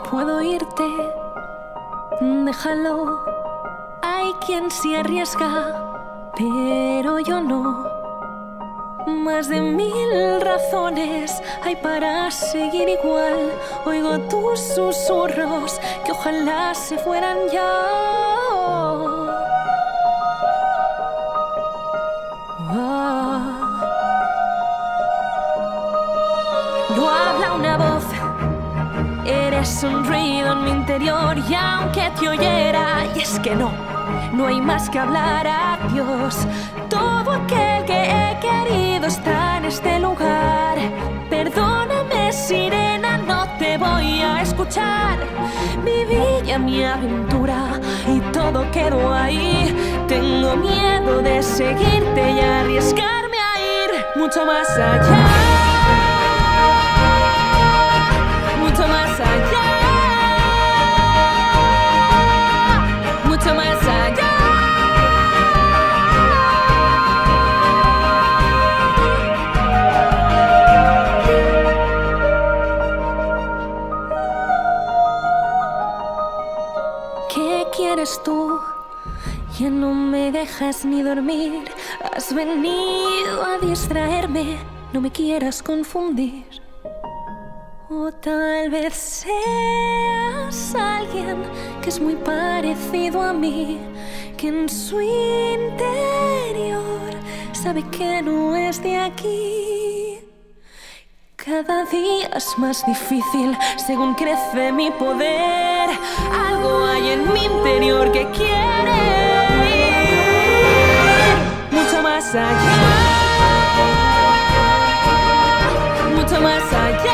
puedo irte, déjalo. Hay quien se arriesga, pero yo no. Más de 1000 razones hay para seguir igual. Oigo tus susurros que ojalá se fueran ya. No habla una voz, eres un ruido en mi interior. Y aunque te oyera, y es que no hay más que hablar. Adiós, todo aquel que he querido está en este lugar. Perdóname, sirena, no te voy a escuchar. Viví ya mi aventura y todo quedó ahí. Tengo miedo de seguirte y arriesgarme a ir mucho más allá. Mucho más allá. Mucho más allá. ¿Qué quieres tú? Ya no me dejas ni dormir. Has venido a distraerme. No me quieras confundir. O tal vez seas alguien que es muy parecido a mí, que en su interior sabe que no es de aquí. Cada día es más difícil según crece mi poder. Algo hay en mi interior que quiere ir mucho más allá. Mucho más allá.